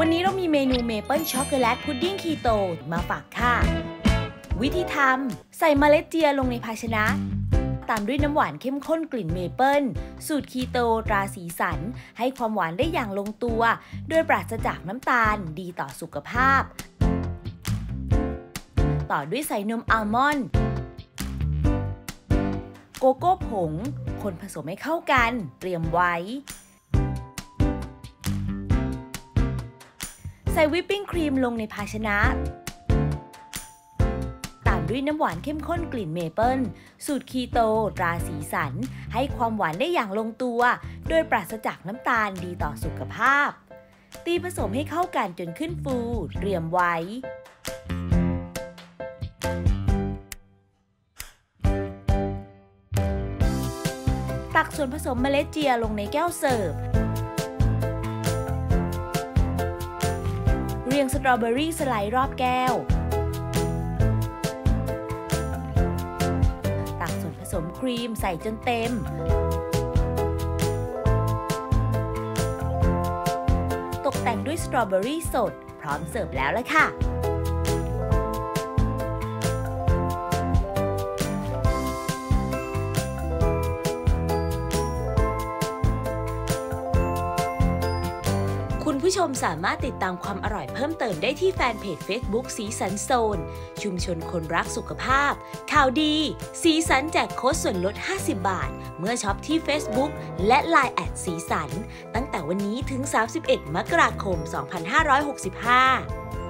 วันนี้เรามีเมนูเมเปิลช็อกโกแลตพุดดิ้งคีโตมาฝากค่ะวิธีทำใส่เมล็ดเจียลงในภาชนะตามด้วยน้ำหวานเข้มข้นกลิ่นเมเปิลสูตรคีโตตราสีสันให้ความหวานได้อย่างลงตัวโดยปราศจากน้ำตาลดีต่อสุขภาพต่อด้วยใส่นมอัลมอนด์โกโก้ผงคนผสมให้เข้ากันเตรียมไว้ใส่วิปปิ้งครีมลงในภาชนะตามด้วยน้ำหวานเข้มข้นกลิ่นเมเปิลสูตรคีโตตราสีสันให้ความหวานได้อย่างลงตัวโดยปราศจากน้ำตาลดีต่อสุขภาพตีผสมให้เข้ากันจนขึ้นฟูเตรียมไว้ตักส่วนผสมเมล็ดเจียลงในแก้วเสิร์ฟเรียงสตรอเบอรี่สไลด์รอบแก้วตักส่วนผสมครีมใส่จนเต็มตกแต่งด้วยสตรอเบอรี่สดพร้อมเสิร์ฟแล้วล่ะค่ะคุณผู้ชมสามารถติดตามความอร่อยเพิ่มเติมได้ที่แฟนเพจ Facebook สีสันโซนชุมชนคนรักสุขภาพข่าวดีสีสันแจกโค้ดส่วนลด50 บาทเมื่อช็อปที่ Facebook และ LINE แอดสีสันตั้งแต่วันนี้ถึง31 มกราคม 2565